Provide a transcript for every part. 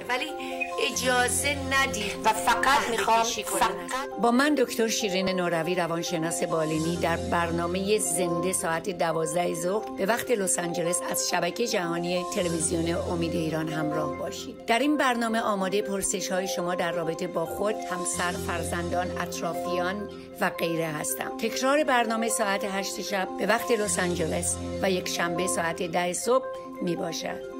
ولی اجازه ندید و فقط میخوام با من دکتر شیرین نوروی روانشناس بالینی در برنامه زنده ساعت 12 ظهر به وقت لس آنجلس از شبکه جهانی تلویزیون امید ایران همراه باشید. در این برنامه آماده پرسش‌های شما در رابطه با خود، همسر، فرزندان، اطرافیان و غیره هستم. تکرار برنامه ساعت 8 شب به وقت لس آنجلس و یک شنبه ساعت 10 صبح می باشد.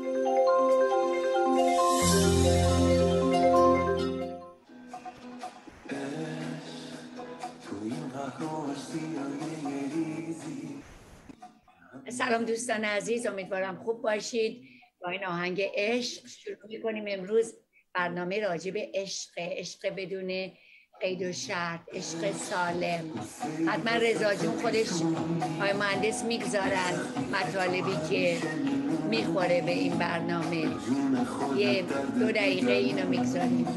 سلام دوستان عزیز، امیدوارم خوب باشید. با این آهنگ عشق شروع می‌کنیم امروز برنامه راجع به عشق بدون قید و شرط، عشق سالم. حتما رضا جون خودش آقای مهندس میگذارن مطالبی که میخوره به این برنامه. یه 2 دقیقه اینو میگذاریم.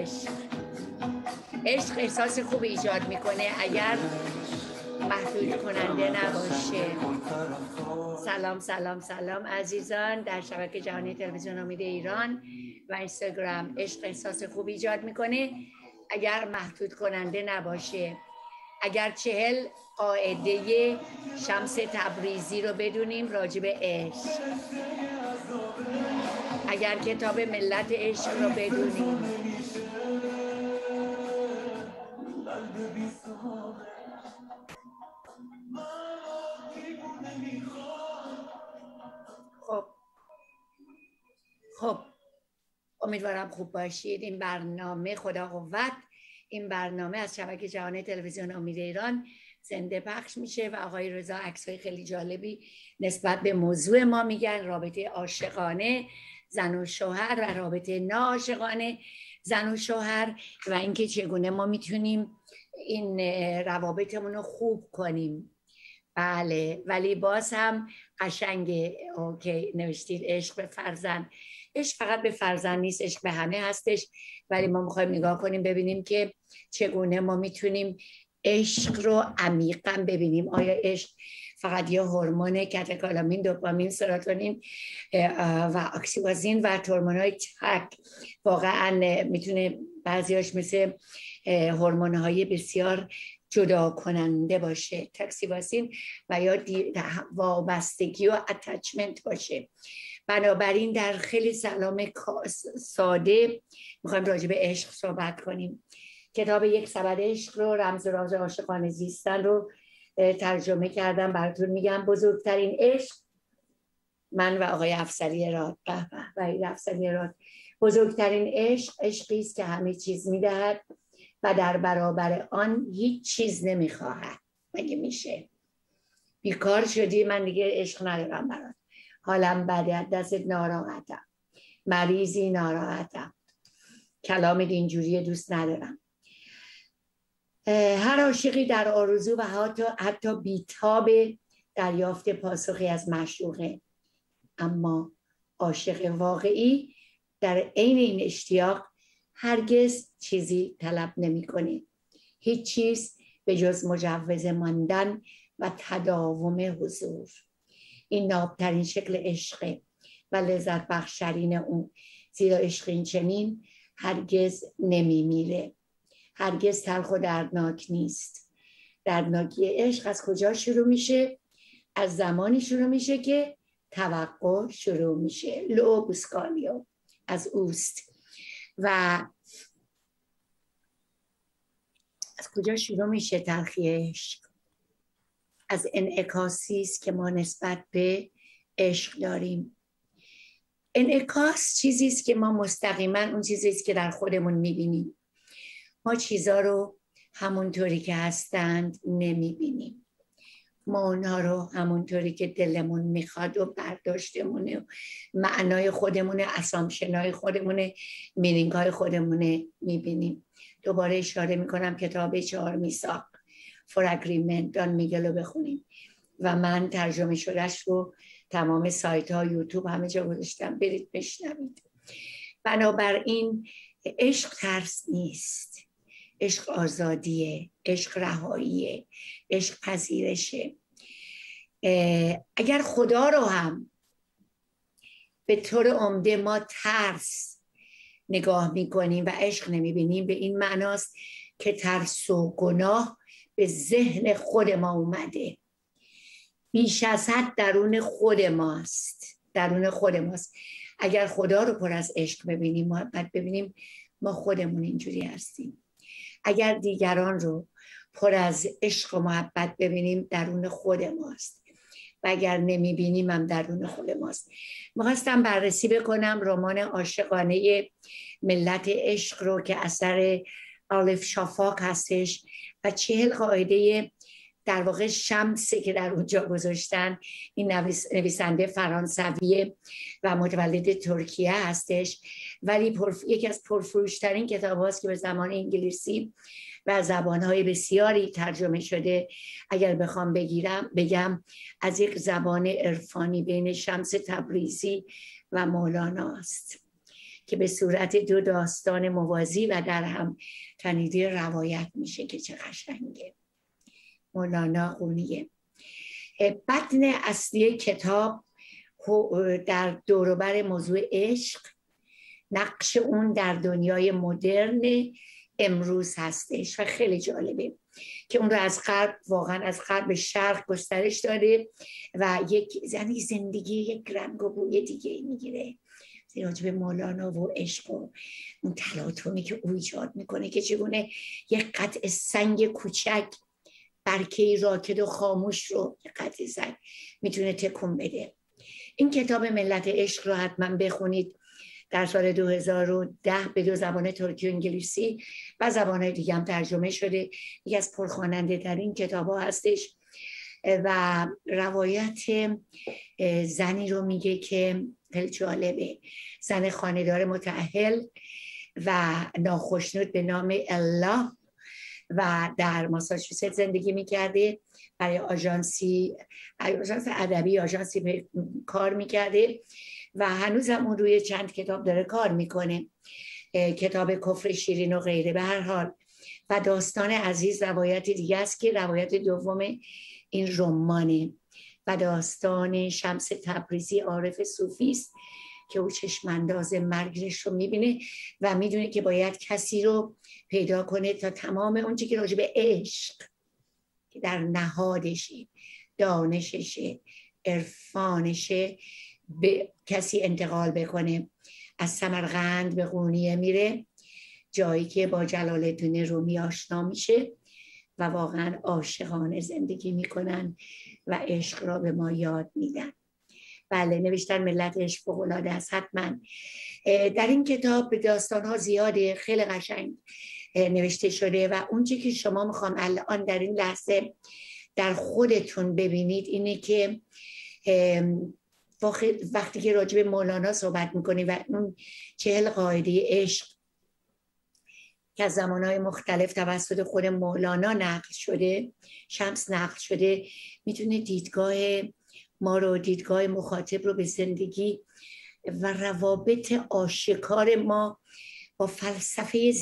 عشق احساس خوب ایجاد میکنه اگر محدود کننده نباشه. سلام سلام سلام عزیزان در شبکه جهانی تلویزیون امید ایران و اینستاگرام. عشق احساس خوب ایجاد میکنه اگر محدود کننده نباشه. اگر 40 قاعده شمس تبریزی رو بدونیم راجع به عشق، اگر کتاب ملت عشق رو بدونیم، خب امیدوارم خوب باشید. این برنامه خدا قوت، این برنامه از شبکه جهانی تلویزیون امید ایران زنده پخش میشه و آقای رضا عکسای خیلی جالبی نسبت به موضوع ما میگن، رابطه عاشقانه زن و شوهر و رابطه ناعاشقانه زن و شوهر و اینکه چگونه ما میتونیم این روابطمون رو خوب کنیم. بله، ولی باز هم قشنگه. اوکی، نوشتید عشق به فرزند. عشق فقط به فرزند نیست، عشق به همه هستش، ولی ما میخوایم نگاه کنیم ببینیم که چگونه ما میتونیم عشق رو عمیقا ببینیم. آیا عشق فقط یه هورمون کاتکولامین، دوپامین، سروتونین و اکسیتوسین و هورمون‌های تک واقعا میتونه بعضیاش مثل هورمون‌های بسیار جدا کننده باشه، اکسیتوسین، و یا وابستگی و اتچمنت باشه. بنابراین در خیلی سلام ساده میخوایم راجع به عشق صحبت کنیم. کتاب یک سبد عشق رو، رمز و راز عاشقانه زیستن رو ترجمه کردم براتون میگم. بزرگترین عشق، من و آقای افسری راد، بزرگترین عشق عشقی است که همه چیز میدهد و در برابر آن هیچ چیز نمیخواهد. مگه میشه؟ بیکار شدی من دیگه عشق ندارم برات، حالم بده، دستت ناراحتم، مریضی ناراحتم، کلامت اینجوری دوست ندارم. هر عاشقی در آرزو و حتی بیتاب دریافت پاسخی از معشوقه، اما عاشق واقعی در عین این اشتیاق هرگز چیزی طلب نمی‌کنه، هیچ چیز به جز مجوز ماندن و تداوم حضور. این نابترین شکل عشق و لذت بخشترین اون، زیرا عشق این چنین هرگز نمیمیره، هرگز تلخ و دردناک نیست. دردناکی عشق از کجا شروع میشه؟ از زمانی شروع میشه که توقع شروع میشه. لو بوسکالیو از اوست. و از کجا شروع میشه تلخی عشق؟ از انعکاسی است که ما نسبت به عشق داریم. انعکاس چیزی است که ما مستقیما اون چیزی است که در خودمون میبینیم. ما چیزا رو همونطوری که هستند نمیبینیم. ما اونها رو همونطوری که دلمون میخواد و برداشتمونه و معنای خودمونه، اسامشنای خودمونه، مینینگ‌های خودمونه میبینیم. دوباره اشاره میکنم کتاب 4 میثاق فور اگریمنت دان میگل رو بخونیم و من ترجمه شدهش رو تمام سایت ها، یوتیوب، همه جا گذاشتم، برید بشنوید. بنابراین عشق ترس نیست، عشق آزادیه، عشق رهاییه، عشق پذیرشه. اگر خدا رو هم به طور عمده ما ترس نگاه میکنیم و عشق نمیبینیم به این معناست که ترس و گناه به ذهن خود ما اومده. بیش از حد درون خود ماست، درون خود ماست. اگر خدا رو پر از عشق ببینیم، محبت ببینیم، ما خودمون اینجوری هستیم. اگر دیگران رو پر از عشق و محبت ببینیم، درون خود ماست و اگر نمیبینیم هم درون خود ماست. میخواستم بررسی بکنم رمان عاشقانه ملت عشق رو که اثر آلیف شافاک هستش و 40 قاعده در واقع شمسه که در اونجا گذاشتن. این نویسنده فرانسویه و متولد ترکیه هستش، ولی یکی از پرفروشترین کتاب هاست که به زبان انگلیسی و زبانهای بسیاری ترجمه شده. اگر بخوام بگم از یک زبان عرفانی بین شمس تبریزی و مولانا است که به صورت 2 داستان موازی و در هم تنیده روایت میشه که چه قشنگه. مولانا قونیه. متن اصلی کتاب در دوروبر موضوع عشق، نقش اون در دنیای مدرن امروز هستش و خیلی جالبه که اون رو از غرب، واقعا از غرب به شرق گسترش داده و یعنی زندگی یک رنگ و بوی دیگه میگیره. راجع به مولانا و عشق و اون تلاطمی که او ایجاد میکنه که چگونه یک قطع سنگ کوچک برکه‌ای راکد و خاموش رو قطع سنگ میتونه تکون بده. این کتاب ملت عشق رو حتما بخونید. در سال 2010 به 2 زبان ترکی و انگلیسی و زبانهای دیگه هم ترجمه شده. یکی از پرخواننده ترین کتاب ها هستش و روایت زنی رو میگه که خیلی جالبه. زن خانه‌دار متأهل و ناخشنود به نام الا و در ماساچوست زندگی میکرده. برای آژانس ادبی آژانسی کار میکرده و هنوز هم اون روی چند کتاب داره کار میکنه، کتاب کفر شیرین و غیره. به هر حال و داستان عزیز روایت دیگه است که روایت دوم این رمانه و داستان شمس تبریزی عارف صوفی است که او چشمانداز مرگش رو میبینه و میدونه که باید کسی رو پیدا کنه تا تمام اون چیزی که راجع به عشق که در نهادشه، دانششه، عرفانشه به کسی انتقال بکنه. از سمرقند به قونیه میره، جایی که با جلال الدین رومی آشنا میشه و واقعا عاشقانه زندگی میکنن و عشق را به ما یاد میدن. بله، نوشتن ملت عشق فوق‌العاده است حتما. در این کتاب داستان‌ها زیاده، خیلی قشنگ نوشته شده و اون چیزی که شما میخوام الان در این لحظه در خودتون ببینید اینه که وقتی که راجع به مولانا صحبت میکنی و اون 40 قاعده عشق که از زمانهای مختلف توسط خود مولانا نقل شده، شمس نقل شده، میتونه دیدگاه ما رو، دیدگاه مخاطب رو به زندگی و روابط آشکار ما با فلسفه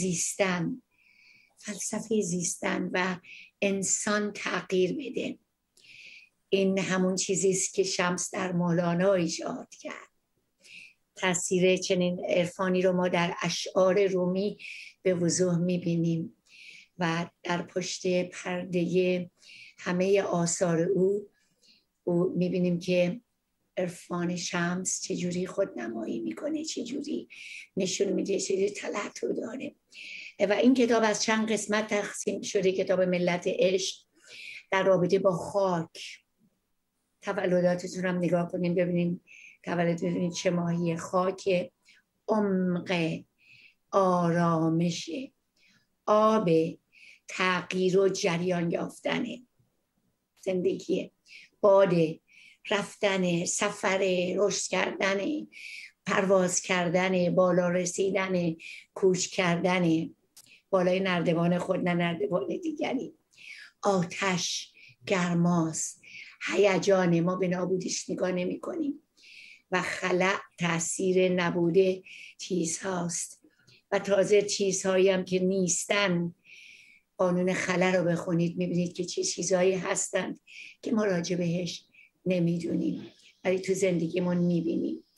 زیستن و انسان تغییر بده. این همون چیزی است که شمس در مولانا ایجاد کرد. تاثیر چنین عرفانی رو ما در اشعار رومی به وضوح میبینیم و در پشت پرده همه آثار او میبینیم که عرفان شمس چجوری خودنمایی میکنه، چجوری نشون میده، چجوری تلطف داره. و این کتاب از چند قسمت تقسیم شده. کتاب ملت عشق در رابطه با خاک، تولداتتون هم نگاه کنیم ببینیم تولد ببینید چه ماهی. خاک، عمق، آرامش، آب، تغییر و جریان یافتن زندگی، باد، رفتن، سفر، رشد کردن، پرواز کردن، بالا رسیدن، کوچ کردن، بالای نردبان خود نه نردبان دیگری. آتش، گرماست، هیجان، ما به نابودیش نگاه نمی کنیم و خلأ تأثیر نبوده چیزهاست و تازه چیزهایی هم که نیستن. قانون خلأ رو بخونید میبینید که چه چیزهایی هستند که ما راجع بهش نمیدونیم ولی تو زندگیمون میبینیم.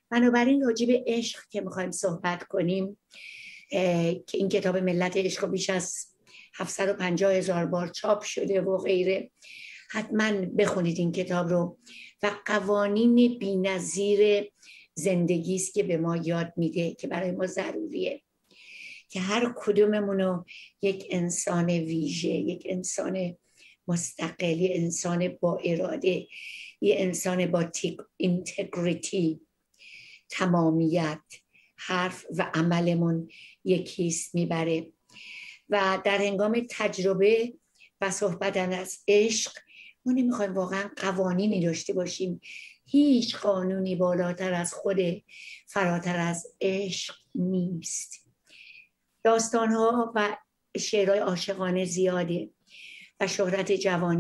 بنابراین راجع به عشق که میخوایم صحبت کنیم که این کتاب ملت عشق بیش از 750,000 بار چاپ شده و غیره، حتما بخونید این کتاب رو و قوانین بی‌نظیر زندگی است که به ما یاد میده که برای ما ضروریه که هر کدوممونو یک انسان ویژه، یک انسان مستقل، یک انسان با اراده، یک انسان با اینتگریتی، تمامیت، حرف و عملمون یکیست میبره. و در هنگام تجربه و صحبتن از عشق ما نمیخوایم واقعا قوانینی داشته باشیم. هیچ قانونی بالاتر از خود، فراتر از عشق نیست. داستانها و شعرهای عاشقانه زیاده و شهرت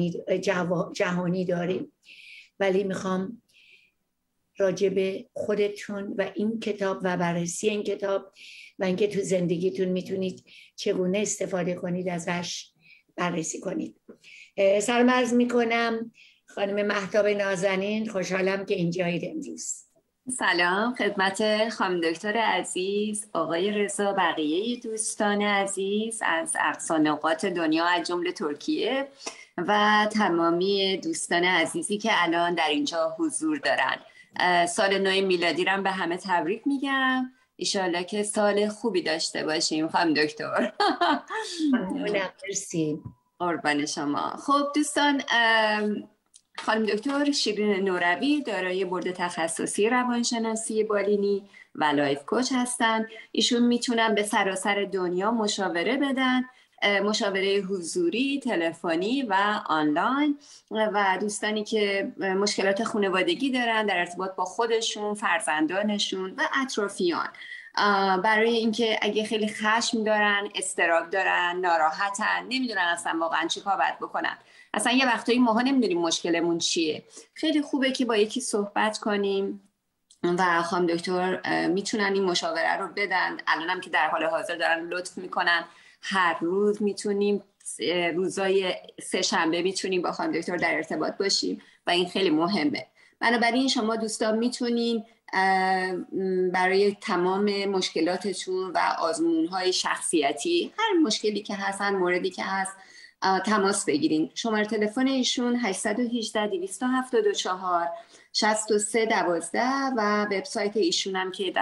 جهانی داره، ولی میخوام راجع به خودتون و این کتاب و بررسی این کتاب و اینکه تو زندگیتون میتونید چگونه استفاده کنید ازش بررسی کنید. سلام عرض میکنم خانم مهتاب نازنین، خوشحالم که اینجایید امروز. سلام خدمت خانم دکتر عزیز، آقای رضا، بقیه دوستان عزیز از اقصا نقاط دنیا از جمله ترکیه و تمامی دوستان عزیزی که الان در اینجا حضور دارن. سال نو میلادی رو به همه تبریک میگم. ایشالله که سال خوبی داشته باشیم خانم دکتر. مرسی. قربان شما. خب دوستان، خانم دکتر شیرین نوروی دارای بورد تخصصی روانشناسی بالینی و لایف کوچ هستن. ایشون میتونن به سراسر دنیا مشاوره بدن، مشاوره حضوری، تلفنی و آنلاین، و دوستانی که مشکلات خانوادگی دارن در ارتباط با خودشون، فرزندانشون و اطرافیان، برای اینکه اگه خیلی خشم دارن، اضطراب دارن، ناراحتن، نمیدونن اصلا واقعا چی کار باید بکنن. اصلا یه وقتایی ماها نمیدونیم مشکلمون چیه. خیلی خوبه که با یکی صحبت کنیم و خانم دکتر میتونن این مشاوره رو بدن. الانم که در حال حاضر دارن لطف میکنن، هر روز میتونیم، روزای سه شنبه میتونیم با خانم دکتر در ارتباط باشیم و این خیلی مهمه. بنابراین شما دوستان میتونین برای تمام مشکلاتتون و آزمون‌های شخصیتی، هر مشکلی که هست، هر موردی که هست، تماس بگیرین. شماره تلفن ایشون 818 274 6312 و وبسایت ایشون هم که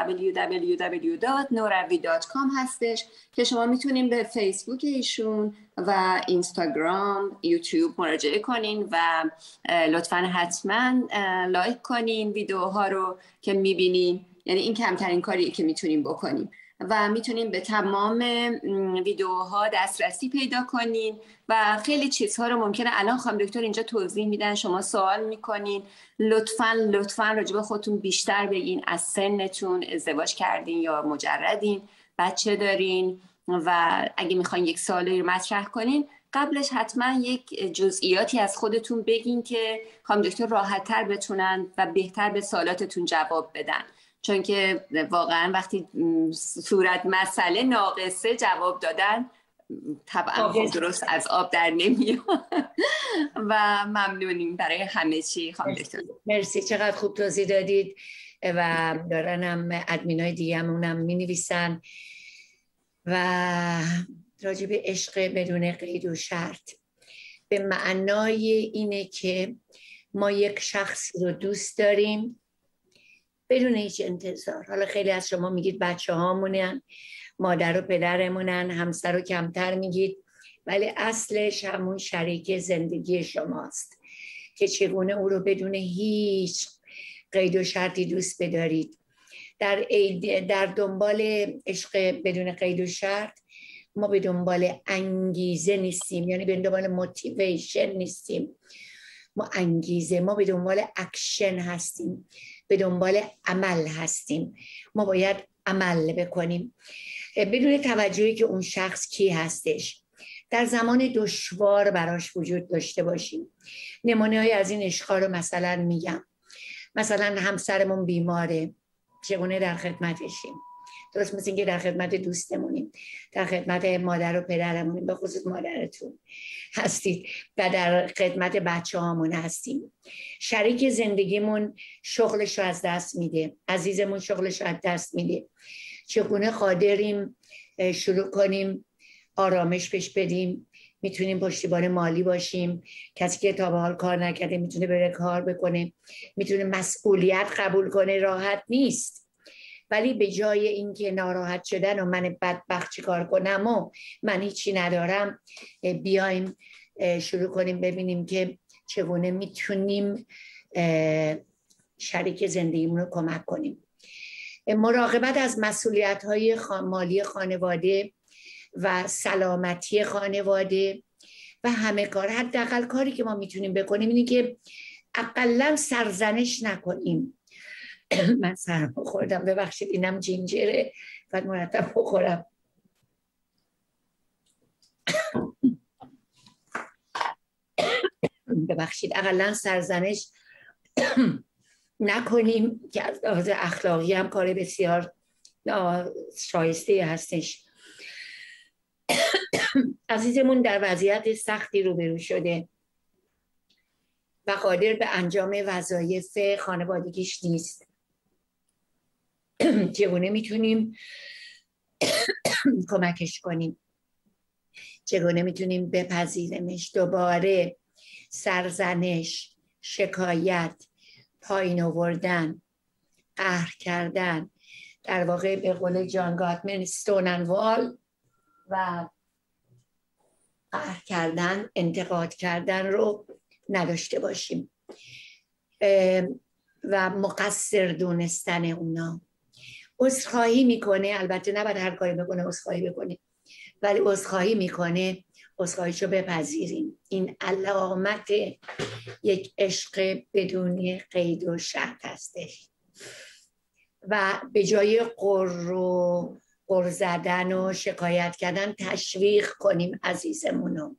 www.noravi.com هستش که شما میتونین به فیسبوک ایشون و اینستاگرام، یوتیوب مراجعه کنین و لطفاً حتما لایک کنین ویدیوها رو که میبینین. یعنی این کمترین کاریه که میتونیم بکنیم و میتونیم به تمام ویدیوها دسترسی پیدا کنین و خیلی چیزها رو ممکنه الان خانم دکتر اینجا توضیح میدن، شما سوال میکنین. لطفاً راجع به خودتون بیشتر بگین. از سنتون، ازدواج کردین یا مجردین، بچه دارین، و اگه میخواین یک سوالی رو مطرح کنین قبلش حتما یک جزئیاتی از خودتون بگین که خانم دکتر راحت‌تر بتونن و بهتر به سوالاتتون جواب بدن. چون که واقعا وقتی صورت مسئله ناقصه جواب دادن طبعا درست از آب در نمیاد. و ممنونیم برای همه چی خانم دکتر. مرسی، چقدر خوب توضیح دادید و دارن هم ادمینای دیگه همونم می نویسن و راجع به عشق بدون قید و شرط به معنای اینه که ما یک شخصی رو دوست داریم بدون هیچ انتظار. حالا خیلی از شما میگید بچه هامونن، مادر و پدرمونن، همسر رو کمتر میگید، ولی اصلش همون شریک زندگی شماست که چگونه او رو بدون هیچ قید و شرطی دوست بدارید. در دنبال عشق بدون قید و شرط ما به دنبال انگیزه نیستیم، یعنی به دنبال موتیویشن نیستیم، ما به دنبال اکشن هستیم، به دنبال عمل هستیم. ما باید عمل بکنیم بدون توجهی که اون شخص کی هستش. در زمان دشوار براش وجود داشته باشیم. نمونه‌ای از این عشق‌ها رو مثلا میگم. مثلا همسرمون بیماره، چگونه در خدمتشیم. درست مثل اینکه در خدمت دوستمونیم، در خدمت مادر و پدرمونیم، به خصوص مادرتون هستید و در خدمت بچه هامون هستیم. شریک زندگیمون شغلش رو از دست میده، عزیزمون شغلش رو از دست میده. چگونه قادریم شروع کنیم آرامش پیش بدیم؟ میتونیم پشتیبان مالی باشیم. کسی که تا به حال کار نکرده میتونه بره کار بکنه، میتونه مسئولیت قبول کنه. راحت نیست، ولی به جای اینکه ناراحت شدن و من بدبخت چی کار کنم و من هیچی ندارم، بیایم شروع کنیم ببینیم که چگونه میتونیم شریک زندگیمون رو کمک کنیم. مراقبت از مسئولیت‌های مالی خانواده و سلامتی خانواده و همه کار. حداقل کاری که ما میتونیم بکنیم اینه که اقلا سرزنش نکنیم. من سرم خوردم، ببخشید، اینم جینجره، باید مرتب بخورم. ببخشید. اقلا سرزنش نکنیم که از لحاظ اخلاقی هم کار بسیار شایسته هستش. عزیزمون در وضعیت سختی روبرو شده و قادر به انجام وظایف خانوادگیش نیست. چگونه میتونیم کمکش کنیم؟ چگونه میتونیم بپذیریمش؟ دوباره سرزنش، شکایت، پایین آوردن، قهر کردن، در واقع به قول جان گاتمن استون اند وال و قهر کردن، انتقاد کردن رو نداشته باشیم و مقصر دونستن اونا. عذرخواهی میکنه، البته نباید هر کاری بکنه عذرخواهی بکنه، ولی عذرخواهی میکنه، عذرخواهیشو بپذیریم. این علامت یک عشق بدون قید و شرط هستش. و به جای قر زدن و شکایت کردن تشویق کنیم عزیزمونو،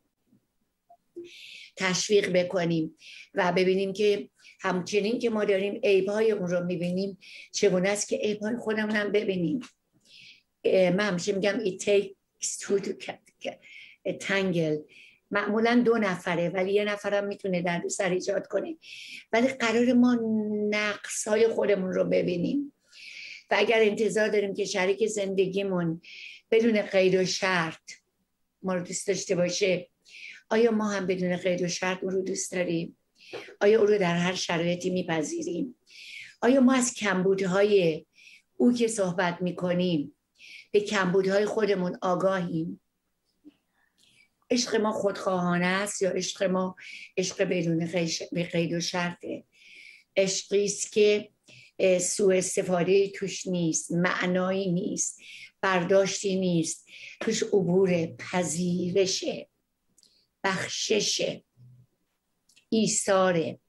تشویق بکنیم و ببینیم که همچنین که ما داریم عیب‌های اون رو میبینیم، چگونه است که عیب‌های خودمون هم ببینیم. من همیشه میگم it takes two to tangle. معمولا 2 نفره ولی 1 نفرم میتونه دردسر ایجاد کنه. ولی قرار ما نقص‌های خودمون رو ببینیم و اگر انتظار داریم که شریک زندگیمون بدون قید و شرط ما رو دوست داشته باشه، آیا ما هم بدون قید و شرط اون رو دوست داریم؟ آیا او رو در هر شرایطی میپذیریم؟ آیا ما از کمبودهای او که صحبت میکنیم به کمبودهای خودمون آگاهیم؟ عشق ما خودخواهانه است یا عشق ما عشق بدون قید و شرطه؟ عشقی است که سوء استفاده توش نیست، معنایی نیست، برداشتی نیست، توش عبور، پذیرشه، بخششه، ایثاره.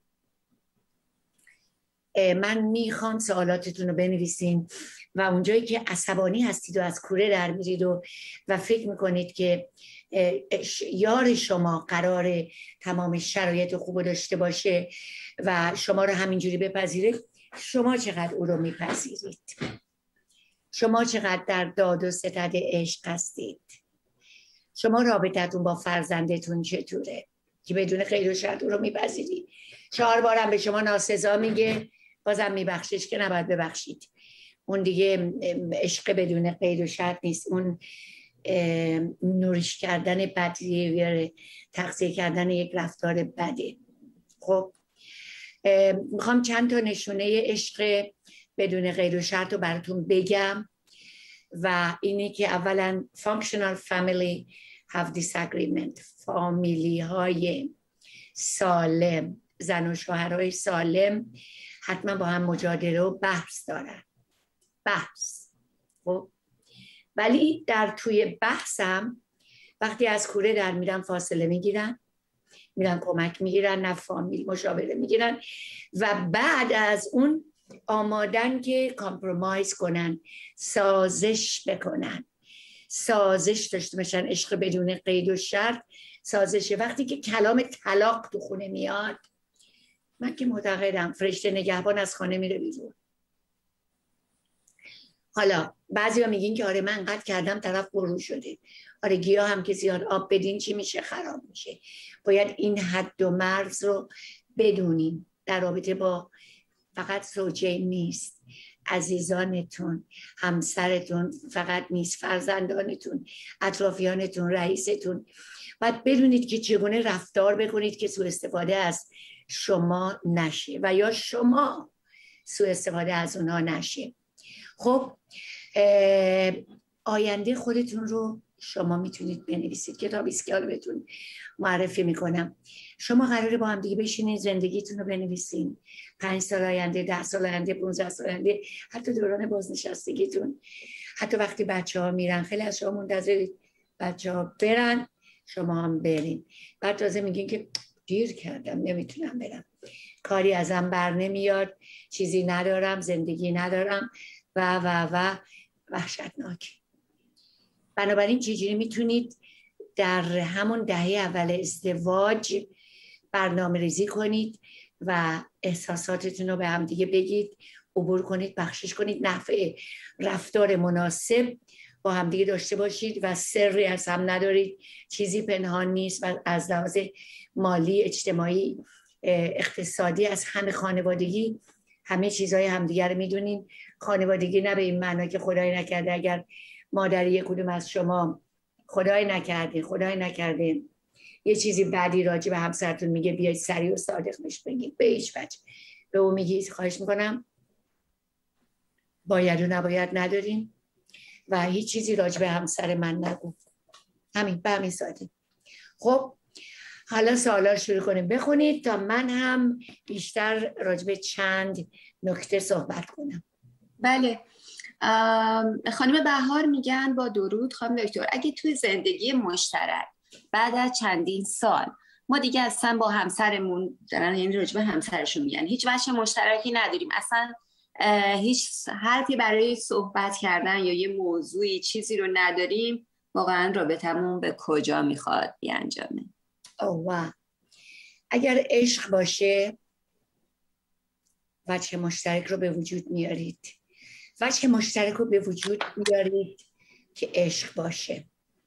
من میخوام سوالاتتون رو بنویسین و اونجایی که عصبانی هستید و از کوره در میرید و فکر میکنید که یار شما قراره تمام شرایط خوب داشته باشه و شما رو همینجوری بپذیره، شما چقدر او رو میپذیرید؟ شما چقدر در داد و ستد عشق هستید؟ شما رابطتون با فرزندتون چطوره که بدون قید و شرط او رو میپذیرید؟ 4 بارم به شما ناسزا میگه، بازم میبخشش که نباید ببخشید. اون دیگه عشق بدون قید و شرط نیست، اون نوریش کردن بدیه، تغذیه کردن یک رفتار بده. خب میخوام چند تا نشونه عشق بدون قید و شرط رو براتون بگم و اینی که اولا functional family have disagreement. فامیلی های سالم، زن و شوهرهای سالم حتما با هم مجادله و بحث دارن. بحث. خب ولی در توی بحثم وقتی از کوره در میرن فاصله میگیرن، میرن کمک میگیرن، نه فامیل مشاوره میگیرن و بعد از اون آمادن که کامپرومایز کنن، سازش بکنن، سازش داشته باشن. عشق بدون قید و شرط سازشه. وقتی که کلام طلاق تو خونه میاد، من که معتقدم فرشته نگهبان از خانه میره بیرون. حالا بعضیا میگین که آره من انقدر کردم طرف برو شده. آره گیاه هم که زیاد آب بدین چی میشه؟ خراب میشه. باید این حد و مرز رو بدونین در رابطه با فقط زوجین نیست، عزیزانتون، همسرتون فقط نیست، فرزندانتون، اطرافیانتون، رئیستون. باید بدونید که چگونه رفتار بکنید که سوء استفاده از شما نشه و یا شما سوء استفاده از اونها نشه. خب آینده خودتون رو شما میتونید بنویسید. کتابی است که بهتون معرفی میکنم. شما قراره با هم دیگه بشینید زندگیتون رو بنویسین. 5 سال آینده، 10 سال آینده، 15 سال آینده، حتی دوران بازنشستگیتون، حتی وقتی بچه‌ها میرن. خیلی از شما منتظرید بچه‌ها برن شما هم برین. بعد تازه میگین که دیر کردم نمیتونم برم، کاری ازم بر نمیاد، چیزی ندارم، زندگی ندارم و وحشتناک. بنابراین چجوری میتونید در همون دهه اول ازدواج برنامه ریزی کنید و احساساتتون رو به هم دیگه بگید، عبور کنید، بخشش کنید، نحوه رفتار مناسب با هم دیگه داشته باشید و سری از هم ندارید، چیزی پنهان نیست و از لحاظ مالی، اجتماعی، اقتصادی، از همه خانوادگی همه چیزهای همدیگه رو میدونین. خانوادگی نه به این معنا که خدای نکرده اگر مادر یک کدوم از شما خدای نکرده یه چیزی بدی راجع به همسرتون میگه بیاید سریع و صادق بهش بگید. به هیچ وجه. به اون میگید خواهش میکنم باید و نباید نداریم و هیچ چیزی راجع به همسر من نگو. همین به همین ساده. خب حالا سوالا شروع کنیم بخونید تا من هم بیشتر راجع به چند نکته صحبت کنم. بله. خانم بهار میگن با درود خانم دکتر، اگه توی زندگی مشترک بعد از چندین سال ما دیگه اصلا با همسرمون دارن، یعنی راجع به همسرشون میگن، هیچ وجه مشترکی نداریم، اصلا هیچ حرفی برای صحبت کردن یا یه موضوعی چیزی رو نداریم، واقعا رابطمون به کجا میخواد بیانجامه؟ اگر عشق باشه وجه مشترک رو به وجود میارید. وجه مشترک رو به وجود میارید که عشق باشه.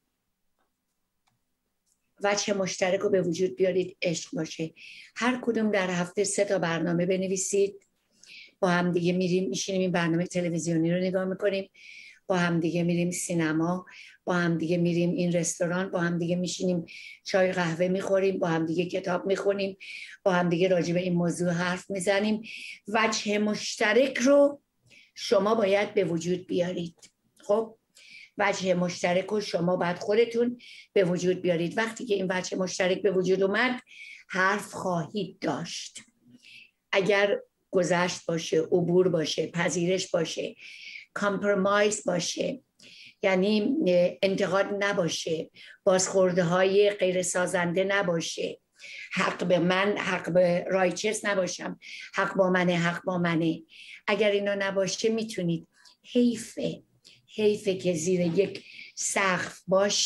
وجه مشترک رو به وجود بیارید عشق باشه. هر کدوم در هفته 3 تا برنامه بنویسید. با هم دیگه میریم میشینیم این برنامه تلویزیونی رو نگاه میکنیم، با هم دیگه میریم سینما، با هم دیگه میریم این رستوران، با هم دیگه میشینیم چای قهوه میخوریم، با هم دیگه کتاب میخونیم، با هم دیگه راجع به این موضوع حرف میزنیم. وجه مشترک رو شما باید به وجود بیارید. خب وجه مشترک رو شما باید خودتون به وجود بیارید. وقتی که این وجه مشترک به وجود اومد حرف خواهید داشت. اگر گذشت باشه، عبور باشه، پذیرش باشه، کامپرومایز باشه، یعنی انتقاد نباشه، بازخورده های غیر سازنده نباشه، حق به من، حق به رایچس نباشم، حق با منه. اگر اینا نباشه میتونید حیفه که زیر یک سقف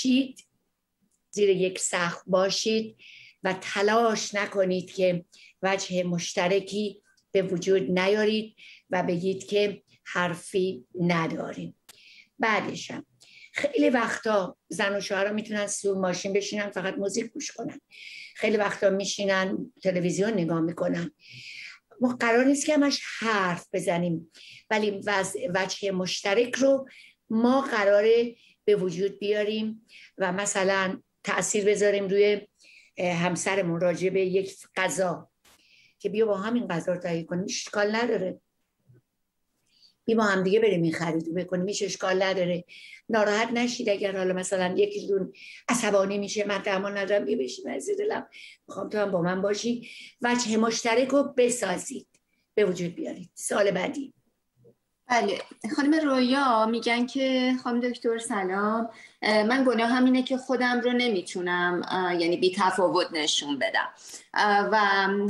باشید و تلاش نکنید که وجه مشترکی به وجود نیارید و بگید که حرفی نداریم. بعدش هم خیلی وقتا زن و شوهر میتونن سوار ماشین بشینن فقط موزیک گوش کنن، خیلی وقتا میشینن تلویزیون نگاه میکنن. ما قرار نیست که همش حرف بزنیم، ولی وجه مشترک رو ما قراره به وجود بیاریم و مثلا تأثیر بذاریم روی همسرمون راجع به یک غذا که بیا با همین غذا رو تهیه کنیم، اشکال نداره. بیا با هم دیگه بریم این خریدو بکنیم، میشه، اشکال نداره. ناراحت نشید اگر حالا مثلا یکیشون عصبانی میشه، من تحمل ندارم، بیا بشین عزیز دلم میخوام تو هم با من باشی. وجه مشترک رو بسازید، به وجود بیارید. سال بعدی. بله. خانم رویا میگن که خانم دکتر سلام، من گناهم اینه که خودم رو نمیتونم یعنی بی تفاوت نشون بدم و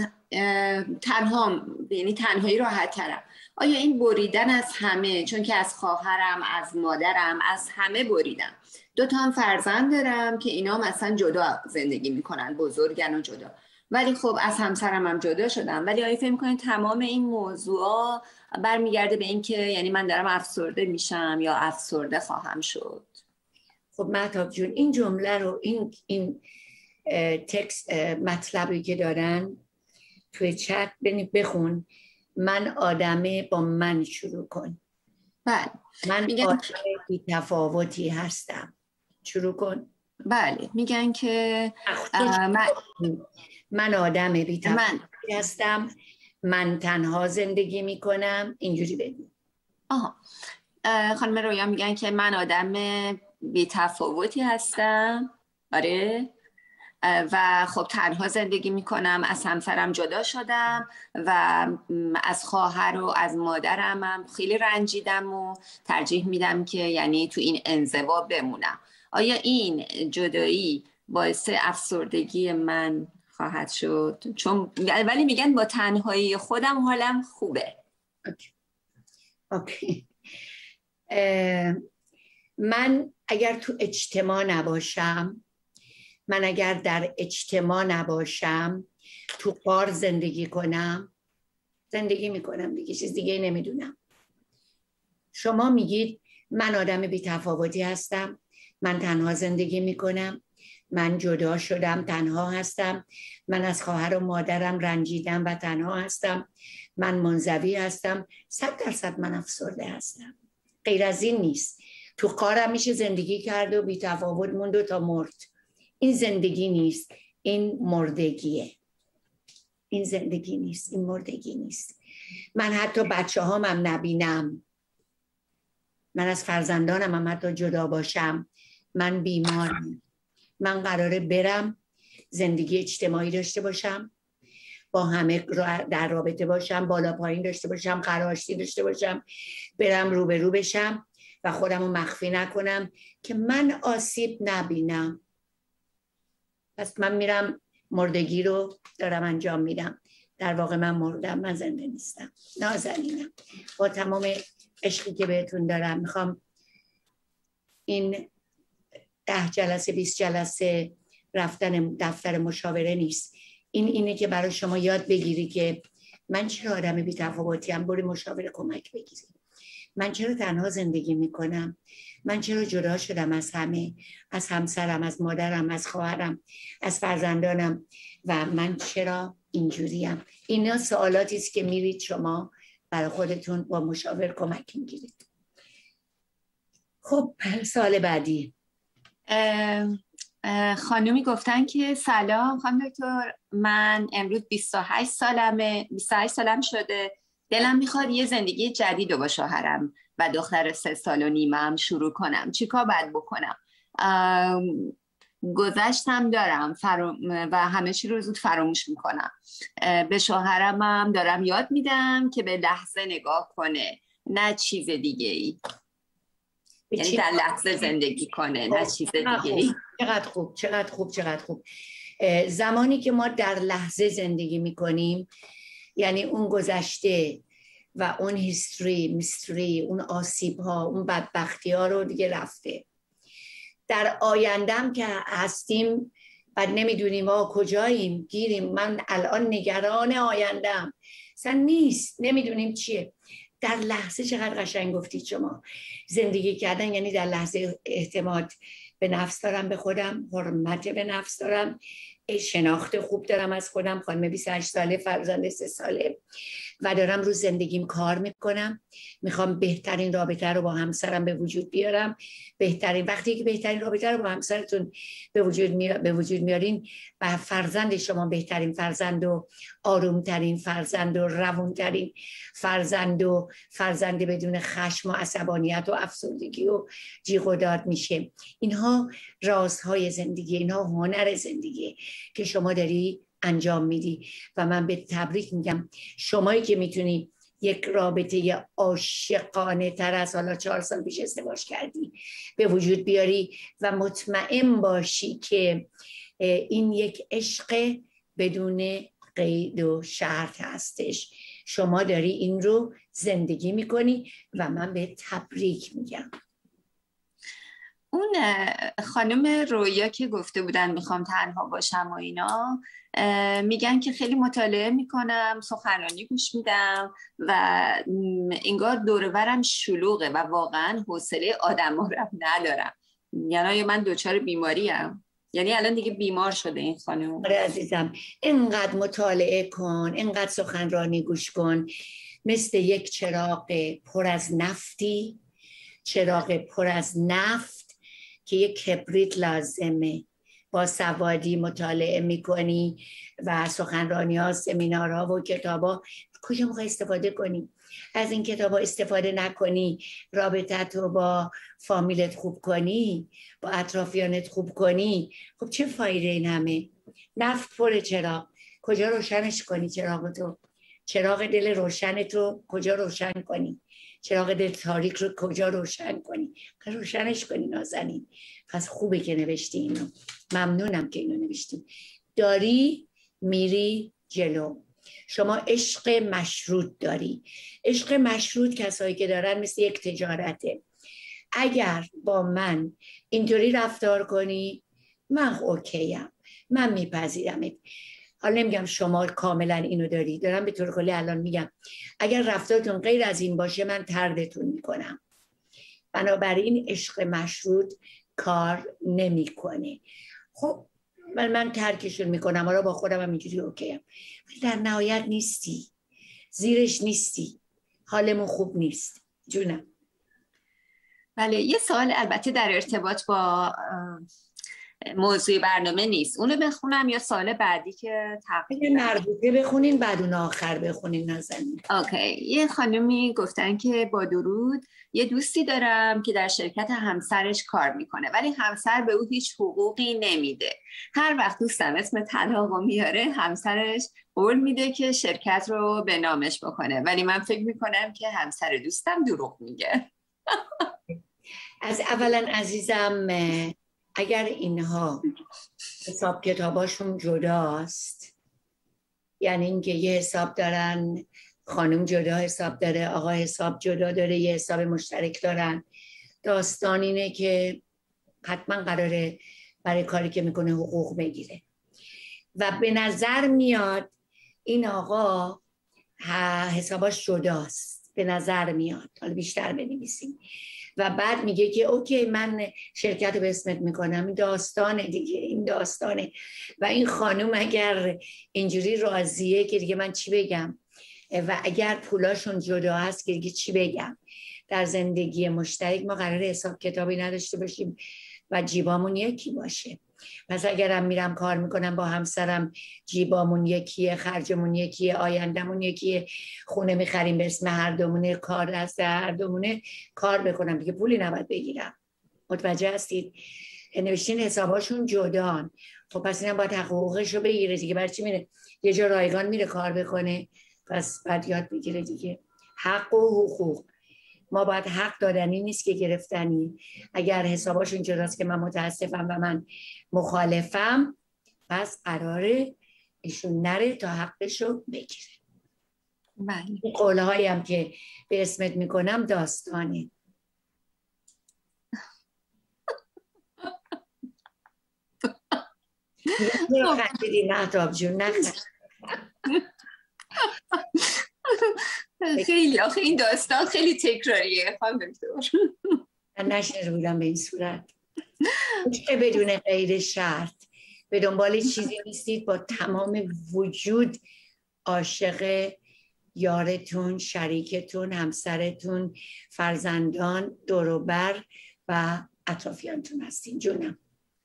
تنهایی راحت ترم. آیا این بریدن از همه، چون که از خواهرم، از مادرم، از همه بریدم. 2 تا هم فرزند دارم که اینا مثلا جدا زندگی میکنن، بزرگن و جدا. ولی خب از همسرم هم جدا شدم. ولی آیا فکر می‌کنید تمام این موضوعا برمیگرده به این که یعنی من دارم افسرده میشم یا افسرده خواهم شد؟ خب مهتاب جون این جمله رو این تکست مطلبی که دارن توی چت بخون. من آدم با من شروع کن. بله. من آدم بی تفاوتی هستم. شروع کن. بله میگن که من آدم بی تفاوتی هستم، من تنها زندگی میکنم. اینجوری بگو. خانم رویا میگن که من آدم بی تفاوتی هستم، آره، و خب تنها زندگی میکنم، از همسرم جدا شدم و از خواهر و از مادرم هم خیلی رنجیدم و ترجیح میدم که یعنی تو این انزوا بمونم. آیا این جدایی باعث افسردگی من خواهد شد؟ چون ولی میگن با تنهایی خودم حالم خوبه. اوکی. من اگر تو اجتماع نباشم، من اگر در اجتماع نباشم، تو غار زندگی کنم، زندگی میکنم دیگه، چیز دیگه نمیدونم. شما میگید من آدم بی تفاوتی هستم، من تنها زندگی میکنم، من جدا شدم تنها هستم، من از خواهر و مادرم رنجیدم و تنها هستم، من منزوی هستم. 100% من افسرده هستم. غیر از این نیست. تو غارم میشه زندگی کرد و بی تفاوت موند و تا مرد. این زندگی نیست، این مردگیه. این زندگی نیست، این مردگی نیست. من حتی بچه هامم نبینم، من از فرزندانم هم حتی جدا باشم، من بیمارم. من قراره برم زندگی اجتماعی داشته باشم، با همه در رابطه باشم، بالا پایین داشته باشم، قراشتی داشته باشم، برم روبرو بشم و خودم رو مخفی نکنم که من آسیب نبینم. پس من میرم مردگی رو دارم انجام میدم. در واقع من مردم، من زنده نیستم. نازنینم. با تمام عشقی که بهتون دارم میخوام این 10 جلسه 20 جلسه رفتن دفتر مشاوره نیست. اینه که برای شما یاد بگیری که من چرا آدم بی تفاوتی ام، برو مشاوره کمک بگیری. من چرا تنها زندگی میکنم، من چرا جدا شدم از همه، از همسرم، از مادرم، از خواهرم، از فرزندانم و من چرا اینجوریم. اینا سوالاتی است که میرید شما برای خودتون با مشاور کمک میگیرید. خب سال بعدی خانومی گفتن که سلام خانم دکتر، من امروز 28 سالم شده، دلم میخواد یه زندگی جدید رو با شوهرم و دختر 3 سال و نیمه‌ام شروع کنم. چیکار باید بکنم؟ گذشتم دارم و همه چی رو زود فراموش میکنم. به شوهرم هم دارم یاد میدم که به لحظه نگاه کنه، نه چیز دیگه ای. یعنی در لحظه زندگی کنه، نه چیز دیگه ای. چقدر خوب، چقدر خوب، چقدر خوب. زمانی که ما در لحظه زندگی میکنیم، یعنی اون گذشته و اون میستری، اون آسیب ها، اون بدبختی ها رو دیگه رفته. در آیندم که هستیم بعد نمیدونیم کجاییم، گیریم. من الان نگران آیندم اصلا نیست، نمیدونیم چیه. در لحظه چقدر قشنگ گفتید شما. زندگی کردن یعنی در لحظه اعتماد به نفس دارم، به خودم حرمت به نفس دارم، شناخت خوب دارم از خودم. خانم 28 ساله، فرزند 3 ساله و دارم رو زندگیم کار میکنم. میخوام بهترین رابطه رو با همسرم به وجود بیارم. وقتی که بهترین رابطه رو با همسرتون به وجود میارین و فرزند شما بهترین فرزند و آرومترین فرزند و روونترین فرزند بدون خشم و عصبانیت و افسردگی و جیغ و داد میشه. اینها رازهای زندگی، اینها هنر زندگی که شما داری انجام میدی و من به تبریک میگم. شمایی که میتونی یک رابطه عاشقانه تر از حالا 4 سال پیش ازدواج کردی به وجود بیاری و مطمئن باشی که این یک عشق بدون قید و شرط هستش. شما داری این رو زندگی میکنی و من به تبریک میگم. اون خانم رویا که گفته بودن میخوام تنها باشم و اینا، میگن که خیلی مطالعه میکنم، سخنرانی گوش میدم و انگار دور و برم شلوغه و واقعا حوصله آدما رو ندارم. یعنی من دچار بیماریم. یعنی الان دیگه بیمار شده این خانم. آره عزیزم، اینقدر مطالعه کن، اینقدر سخنرانی گوش کن، مثل یک چراغ پر از نفتی، چراغ پر از نفت که یک کبریت لازمه. با سوادی مطالعه میکنی و سخنرانی ها، سمینارها و کتاب ها، کجا موقع استفاده کنی؟ از این کتاب ها استفاده نکنی، رابطت رو با فامیلت خوب کنی، با اطرافیانت خوب کنی، خب چه فایده این همه؟ نفت پر چراغ، کجا روشنش کنی چراغ تو؟ چراغ دل روشنت رو کجا روشن کنی؟ چراغ دل تاریک رو کجا روشن کنی؟ روشنش کنی نازنین. پس خوبه که نوشتی اینو، ممنونم که اینو نوشتی. داری میری جلو. شما عشق مشروط داری. عشق مشروط کسایی که دارن مثل یک تجارته. اگر با من اینطوری رفتار کنی من اوکیم، من میپذیرمت. حالا نمیگم شما کاملا اینو داری، دارم به طور کلی الان میگم اگر رفتارتون غیر از این باشه من طردتون میکنم. بنابراین عشق مشروط کار نمیکنه. خب من ترکشون میکنم، حالا با خودم هم اینجوری اوکیم، ولی در نهایت نیستی، زیرش نیستی، حالمون خوب نیست. جونم. بله، یه سوال البته در ارتباط با موضوع برنامه نیست، اونو بخونم یا سوال بعدی که تقریبا مربوطه بخونین بعد اون آخر بخونین نازنین. اوکی. یه خانومی گفتن که با درود، یه دوستی دارم که در شرکت همسرش کار میکنه ولی همسر به او هیچ حقوقی نمیده. هر وقت دوستم اسم طلاقو میاره همسرش قول میده که شرکت رو به نامش بکنه، ولی من فکر میکنم که همسر دوستم دروغ میگه. از اولا عزیزم، اگر اینها حساب کتاباشون جداست، یعنی اینکه یه حساب دارن، خانم جدا حساب داره، آقا حساب جدا داره، یه حساب مشترک دارن، داستان اینه که حتما قراره برای کاری که میکنه حقوق بگیره و به نظر میاد این آقا حساباش جداست، به نظر میاد. حالا بیشتر بنویسیم. و بعد میگه که اوکی من شرکت رو به اسمت میکنم. این داستانه دیگه، این داستانه. و این خانوم اگر اینجوری راضیه که دیگه من چی بگم، و اگر پولاشون جدا هست که دیگه چی بگم. در زندگی مشترک ما قراره حساب کتابی نداشته باشیم و جیبامون یکی باشه. پس اگرم میرم کار میکنم با همسرم، جیبامون یکیه، خرجمون یکیه، آیندمون یکیه، خونه میخریم به اسم هر دومونه، کار دست هر دومونه، کار بکنم دیگه، پولی نباید بگیرم. متوجه هستید؟ نوشتین حساباشون جدان. خب پس اینم باید حقوقش رو بگیره دیگه. برای چی میره یه جا رایگان میره کار بکنه؟ پس باید یاد بگیره دیگه. حق و حقوق، ما باید حق دادنی نیست که گرفتنی. اگر حساباشون جداست که من متاسفم و من مخالفم، پس قراره ایشون نره تا حقشو بگیره. این قولهایی هم که به اسمت میکنم داستانه. خندیدی مهتاب جون؟ خیلی آخه این داستان خیلی تکراریه خانم دکتر. من نشنیده بودم به این صورت. که بدون غیر شرط به دنبال چیزی نیستید، با تمام وجود عاشق یارتون، شریکتون، همسرتون، فرزندان، دوروبر و اطرافیانتون هستین. جونم.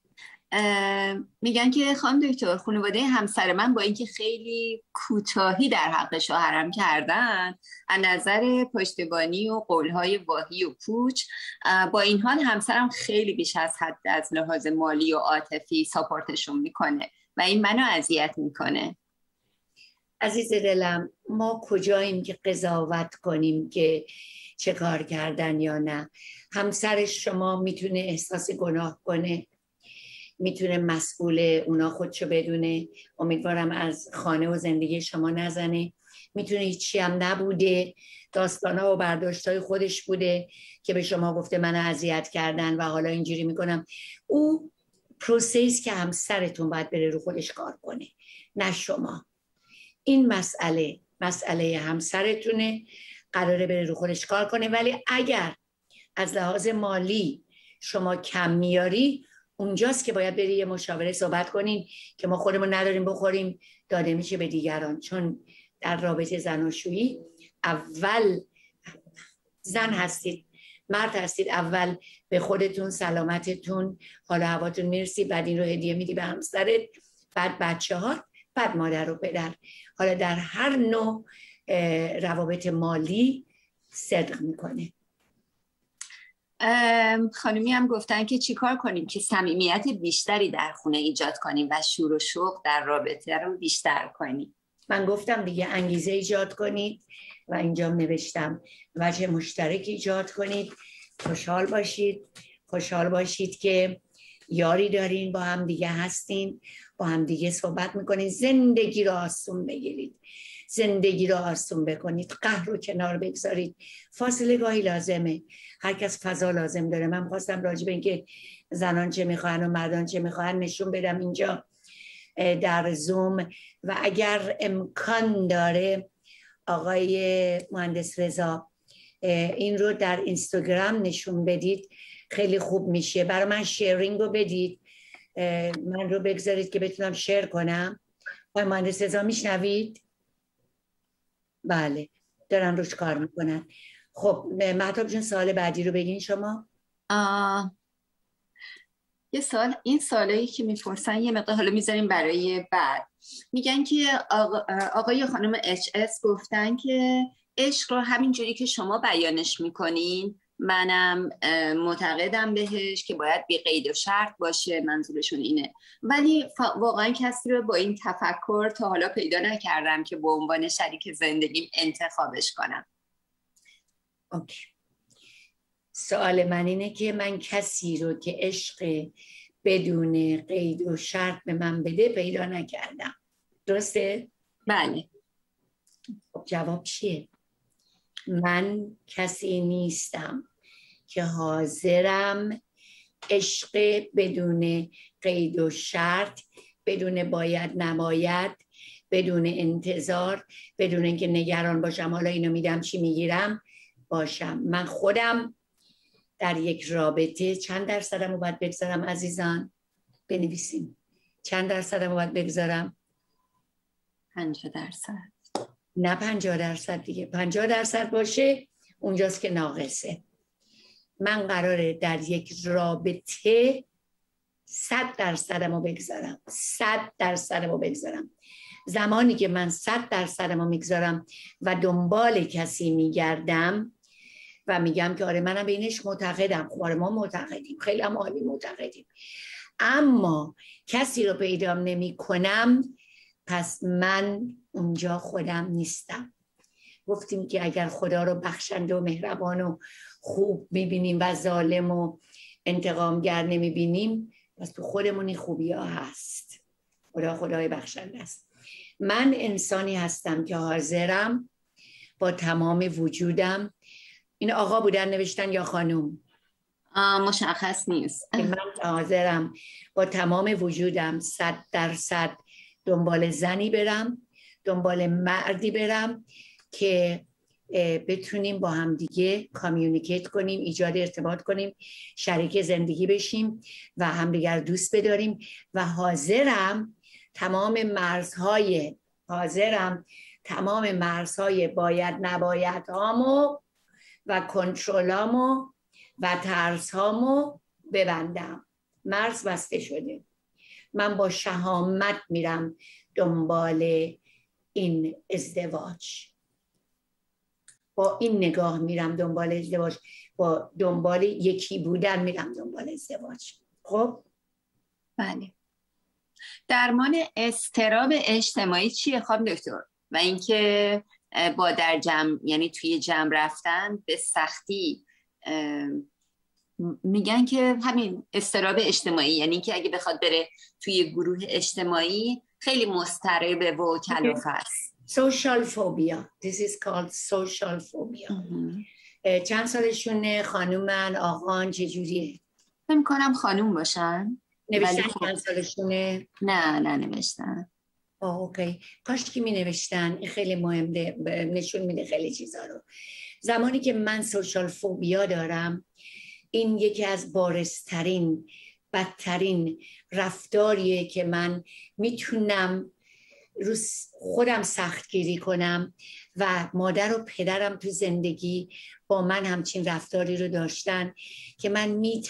میگن که خانم دکتر خانواده همسر من با اینکه خیلی کوتاهی در حق شوهرم کردن از نظر پشتیبانی و قولهای واهی و پوچ، با این حال همسرم خیلی بیش از حد از لحاظ مالی و عاطفی ساپورتشون میکنه و این منو اذیت میکنه. عزیز دلم، ما کجاییم که قضاوت کنیم که چه کار کردن یا نه؟ همسر شما میتونه احساس گناه کنه، میتونه مسئول اونا خودشو بدونه، امیدوارم از خانه و زندگی شما نزنه، میتونه هیچی هم نبوده، داستانا و برداشتای خودش بوده که به شما گفته من اذیت کردن و حالا اینجوری میکنم. او پروسس که همسرتون باید بره رو خودش کار کنه، نه شما. این مسئله همسرتونه، قراره بره رو خودش کار کنه. ولی اگر از لحاظ مالی شما کم میاری، اونجاست که باید بری یه مشاوره صحبت کنین که ما خودمون نداریم بخوریم، داده میشه به دیگران. چون در رابطه زناشویی اول زن هستید، مرد هستید، اول به خودتون، سلامتتون، حال هواتون میرسی، بعد این رو هدیه میدی به همسرت، بعد بچه ها، بعد مادر و پدر. حالا در هر نوع روابط مالی صدق میکنه. خانومی هم گفتن که چیکار کنیم که صمیمیت بیشتری در خونه ایجاد کنیم و شور و شوق در رابطه رو بیشتر کنیم. من گفتم دیگه، انگیزه ایجاد کنید و اینجا نوشتم وجه مشترک ایجاد کنید. خوشحال باشید که یاری دارین، با هم دیگه هستین، با هم دیگه صحبت میکنین. زندگی رو آسون بگیرید، زندگی رو آسون بکنید، قهر رو کنار بگذارید. فاصله گاهی لازمه، هر کس فضا لازم داره. من خواستم راجع به اینکه زنان چه میخواهن و مردان چه میخواهن نشون بدم اینجا در زوم. و اگر امکان داره آقای مهندس رضا این رو در اینستاگرام نشون بدید، خیلی خوب میشه. برای من شیرینگ رو بدید، من رو بگذارید که بتونم شیر کنم. آقای مهندس رضا میشنوید؟ بله، دارن روش کار میکنن. خب مهتاب جون سوال بعدی رو بگین شما. یه سوال، این سوالایی که میپرسن یه مقدار حالا میذاریم برای بعد. میگن که آقای خانم HS گفتن که عشق رو همینجوری که شما بیانش میکنین منم معتقدم بهش که باید بی قید و شرط باشه، منظورشون اینه. ولی واقعا کسی رو با این تفکر تا حالا پیدا نکردم که به عنوان شریک زندگیم انتخابش کنم. اوکی. سوال من اینه که من کسی رو که عشق بدون قید و شرط به من بده پیدا نکردم، درسته؟ بله. خب جواب چیه؟ من کسی نیستم که حاضرم عشق بدون قید و شرط، بدون باید نباید، بدون انتظار، بدون اینکه نگران باشم حالا اینو میدم چی میگیرم باشم. من خودم در یک رابطه چند درصدم رو باید بگذارم عزیزان؟ بنویسیم چند درصدم رو باید بگذارم؟ 50%. نه 50% دیگه، 50% باشه اونجاست که ناقصه. من قراره در یک رابطه 100% رو بگذارم، 100% رو بگذارم. زمانی که من 100% رو میگذارم و دنبال کسی میگردم و میگم که آره منم به اینش معتقدم، خب آره ما معتقدیم، خیلی هم عالی معتقدیم، اما کسی رو پیدا نمی کنم، پس من اونجا خودم نیستم. گفتیم که اگر خدا رو بخشنده و مهربان و خوب میبینیم و ظالم و انتقامگر نمیبینیم، پس تو خودمون این خوبی ها هست. خدای بخشنده است. من انسانی هستم که حاضرم با تمام وجودم، این آقا بودن نوشتن یا خانوم؟ مشخص نیست. من حاضرم با تمام وجودم 100% دنبال زنی برم، دنبال مردی برم که بتونیم با هم دیگه کامیونیکیت کنیم، ایجاد ارتباط کنیم، شریک زندگی بشیم و همدیگر دوست بداریم. و حاضرم تمام مرزهای باید نباید هامو و کنترلامو و ترس هامو ببندم. مرز بسته شده. من با شهامت میرم دنبال این ازدواج، با این نگاه میرم دنبال ازدواج، با دنبال یکی بودن میرم دنبال ازدواج. خب بله. درمان اضطراب اجتماعی چیه خانم دکتر؟ و اینکه با در جمع، یعنی توی جمع رفتن به سختی میگن که همین اضطراب اجتماعی، یعنی که اگه بخواد بره توی گروه اجتماعی خیلی مضطربه و کلافه است. social phobia. This is called social phobia. چند سالشونه خانومن، آقان، چجوریه؟ فکر می‌کنم خانوم باشن. نوشتن چند سالشونه؟ نه نوشتن. اوکی. کاش که می نوشتن. این خیلی مهمه، نشون میده خیلی چیزا رو. زمانی که من سوشال فوبیا دارم، این یکی از بارزترین، بدترین رفتاریه که من میتونم رو خودم سختگیری کنم و مادر و پدرم تو زندگی با من همچین رفتاری رو داشتن که من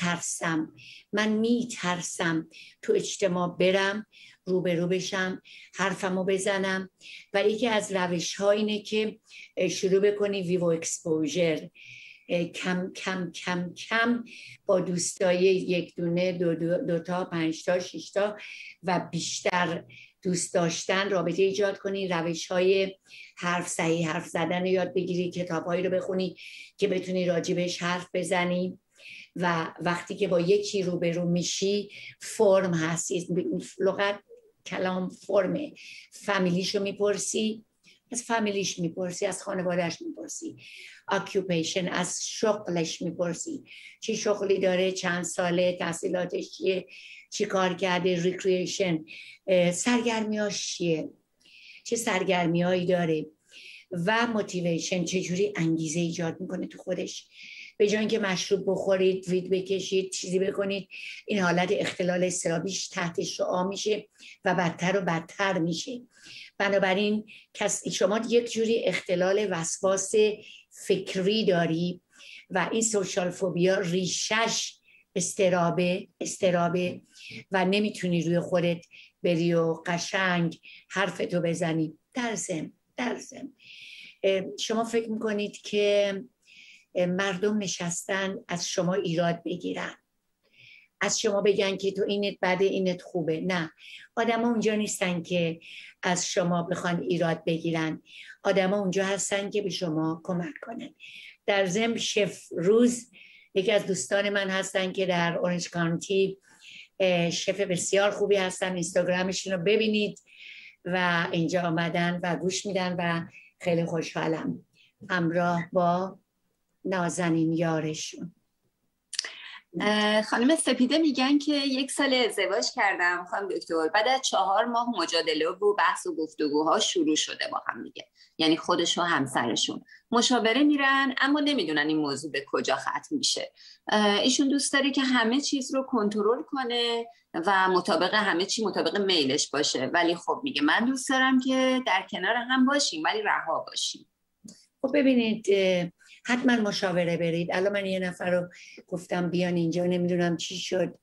میترسم تو اجتماع برم، روبرو بشم، حرفمو بزنم و یکی از روش ها اینه که شروع بکنی ویو اکسپوژر، کم کم کم کم با دوستای یک دونه، دو تا، 5 تا، 6 تا و بیشتر دوست داشتن، رابطه ایجاد کنی، روش های صحیح حرف زدن رو یاد بگیری، کتاب هایی رو بخونی که بتونی راجبش حرف بزنی و وقتی که با یکی روبرو میشی فرم هستی، لغت کلام فرمه، فامیلیشو میپرسی، از فامیلیش میپرسی، از خانوادهش میپرسی، اکیوپیشن، از شغلش میپرسی، چی شغلی داره، چند ساله، تحصیلاتش چیه، چی کار کرده، ریکریشن، سرگرمیاش چیه، چه سرگرمیایی داره و موتیویشن، چجوری انگیزه ایجاد میکنه تو خودش. به جای اینکه مشروب بخورید، وید بکشید، چیزی بکنید، این حالت اختلال اضطرابیش تحت شعاع میشه و بدتر و بدتر میشه. بنابراین شما یک جوری اختلال وسواس فکری داری و این سوشال فوبیا ریشش استرابه و نمیتونی روی خودت بری و قشنگ حرفتو بزنی. درسم شما فکر میکنید که مردم نشستن از شما ایراد بگیرن، از شما بگن که تو اینت بده، اینت خوبه. نه، آدم ها اونجا نیستن که از شما بخوان ایراد بگیرن. آدم ها اونجا هستن که به شما کمک کنن. در ضمن شف روز، یکی از دوستان من هستن که در اورنج کانتی شف بسیار خوبی هستن، اینستاگرامشون رو ببینید و اینجا آمدن و گوش میدن و خیلی خوشحالم همراه با نازنین یارشون. خانم سپیده میگن که 1 سال ازدواج کردم خانم دکتر، بعد از 4 ماه مجادله و بحث و گفتگوها شروع شده با هم دیگه، یعنی خودش و همسرشون مشاوره میرن اما نمیدونن این موضوع به کجا ختم میشه. ایشون دوست داره که همه چیز رو کنترل کنه و مطابق میلش باشه، ولی خب میگه من دوست دارم که در کنار هم باشیم ولی رها باشیم. خب ببینید، حتما مشاوره برید. الان من یه نفر رو گفتم بیان اینجا، نمیدونم چی شد.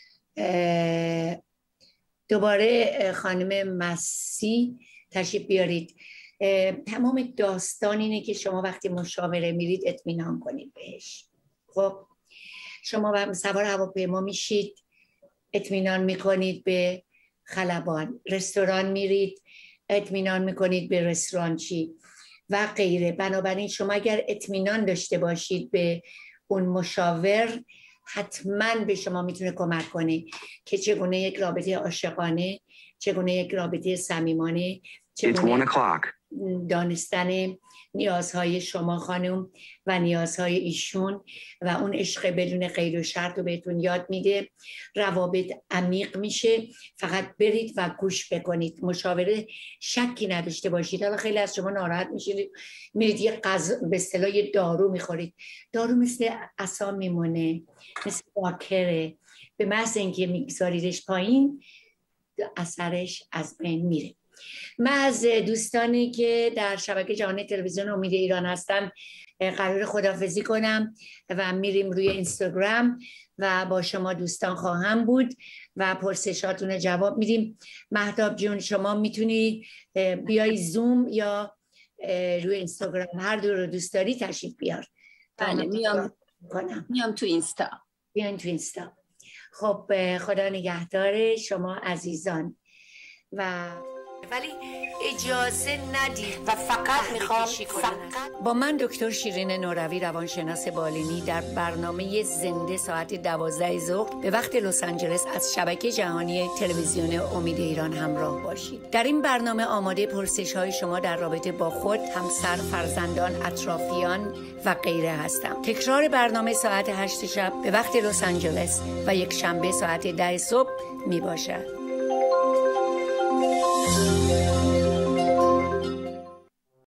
دوباره خانم مسی تشریف بیارید. تمام داستان اینه که شما وقتی مشاوره میرید اطمینان کنید بهش. خب شما سوار هواپیما میشید، اطمینان میکنید به خلبان. رستوران میرید، اطمینان میکنید به رستورانچی و غیره. بنابراین شما اگر اطمینان داشته باشید به اون مشاور، حتما به شما میتونه کمک کنه که چگونه یک رابطه عاشقانه، چگونه یک رابطه صمیمانه، چگونه دانستن نیازهای شما خانم و نیازهای ایشون و اون عشق بدون قید و شرط رو بهتون یاد میده. روابط عمیق میشه. فقط برید و گوش بکنید. مشاوره شکی نداشته باشید. حالا خیلی از شما ناراحت میشید، میرید یه به اصطلاح یه دارو میخورید. دارو مثل عصا میمونه، مثل باکره. به محض اینکه میگذاریدش پایین اثرش از بین میره. من از دوستانی که در شبکه جهانی تلویزیون امید ایران هستن قرار خداحافظی کنم و میریم روی اینستاگرام و با شما دوستان خواهم بود و پرسشاتون جواب میدیم. مهتاب جون، شما میتونی بیای زوم یا روی اینستاگرام، هر دو رو دوست داری تشریف بیار. بله میام تو اینستا. بیاین تو اینستا. خب خدا نگهدار شما عزیزان و ولی اجازه ندید و فقط میخوام با من دکتر شیرین نوروی روانشناس بالینی در برنامه زنده ساعت 12 ظهر به وقت لس آنجلس از شبکه جهانی تلویزیون امید ایران همراه باشید. در این برنامه آماده پرسش‌های شما در رابطه با خود، همسر، فرزندان، اطرافیان و غیره هستم. تکرار برنامه ساعت 8 شب به وقت لس آنجلس و یک شنبه ساعت 10 صبح می باشد.